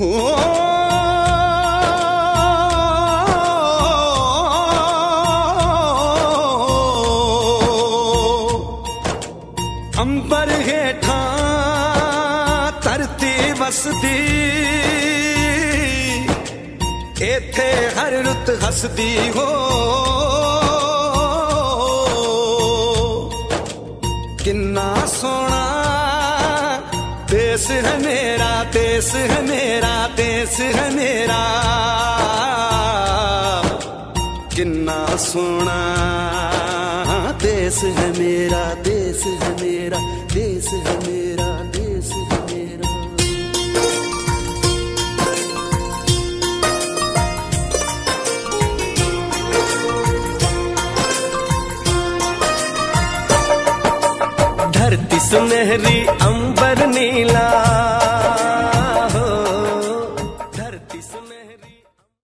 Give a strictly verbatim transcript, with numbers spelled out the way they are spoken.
अंबर हेठा धरती वसदी, एथे हर रुत हसदी हो। किन्ना सोना देश है मेरा, देश है मेरा, देश है मेरा। किन्ना सोना देश है मेरा, देश है मेरा, देश है मेरा, देश है मेरा। धरती सुनहरी अंबर